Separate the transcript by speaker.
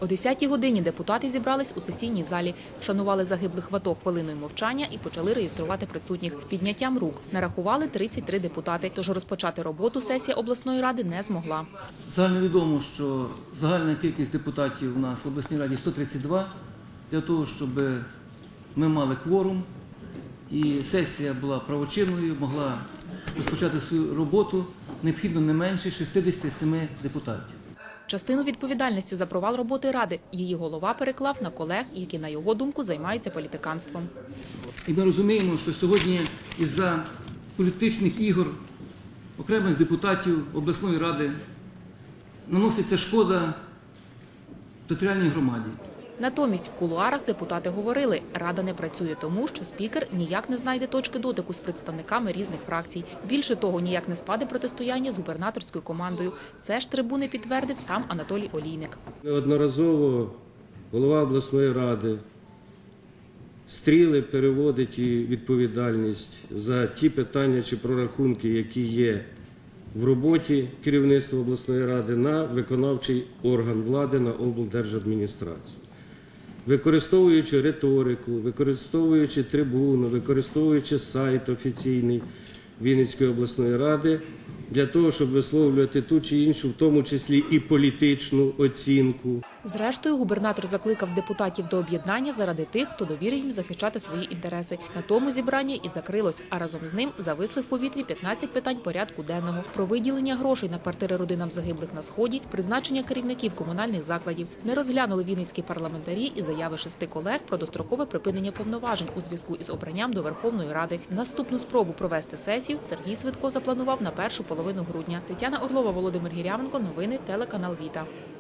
Speaker 1: О 10-й годині депутати зібрались у сесійній залі, вшанували загиблих в АТО хвилиною мовчання і почали реєструвати присутніх підняттям рук. Нарахували 33 депутати, тож розпочати роботу сесія обласної ради не змогла.
Speaker 2: Загальновідомо, що загальна кількість депутатів у нас в обласній раді 132, для того, щоб ми мали кворум і сесія була правочинною, могла розпочати свою роботу, необхідно не менше 67 депутатів.
Speaker 1: Частину відповідальності за провал роботи Ради її голова переклав на колег, які, на його думку, займаються політиканством.
Speaker 2: І ми розуміємо, що сьогодні із-за політичних ігор окремих депутатів обласної ради наноситься шкода територіальній громаді.
Speaker 1: Натомість в кулуарах депутати говорили, Рада не працює тому, що спікер ніяк не знайде точки дотику з представниками різних фракцій. Більше того, ніяк не спаде протистояння з губернаторською командою. Це ж трибуни підтвердив сам Анатолій Олійник.
Speaker 3: Неодноразово голова обласної ради стріли переводить і відповідальність за ті питання чи прорахунки, які є в роботі керівництва обласної ради, на виконавчий орган влади, на облдержадміністрацію. Використовуючи риторику, використовуючи трибуну, використовуючи сайт офіційний Вінницької обласної ради, для того, щоб висловлювати ту чи іншу, в тому числі і політичну оцінку.
Speaker 1: Зрештою, губернатор закликав депутатів до об'єднання заради тих, хто довірив їм захищати свої інтереси. На тому зібрання і закрилось, а разом з ним зависли в повітрі 15 питань порядку денного. Про виділення грошей на квартири родинам загиблих на Сході, призначення керівників комунальних закладів. Не розглянули вінницькі парламентарі і заяви 6 колег про дострокове припинення повноважень у зв'язку із обранням до Верховної Ради. Наступну спробу провести сесію Сергій Свитко запланував на першу половину грудня. Тетяна Орлова, Володимир Гірявенко. Новини телеканал Віта.